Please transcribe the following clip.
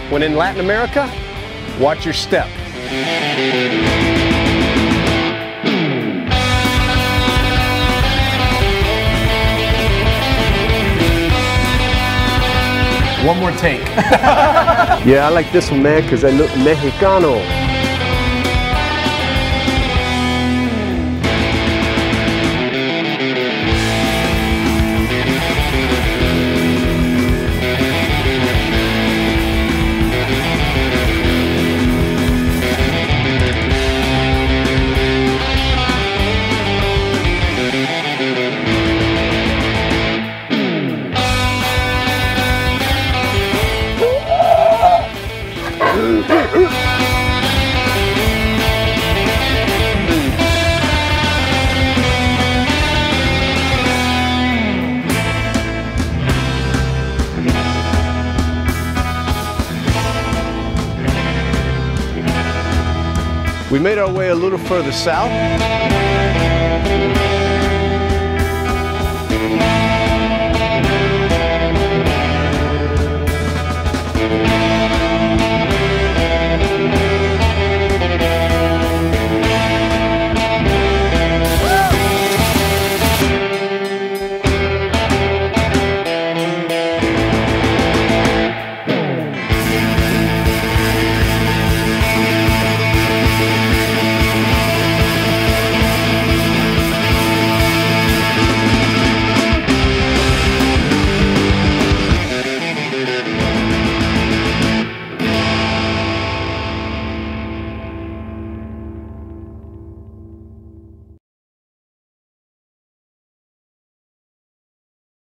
when in Latin America, watch your step. One more take. Yeah, I like this one, man, because I look Mexicano. We made our way a little further south.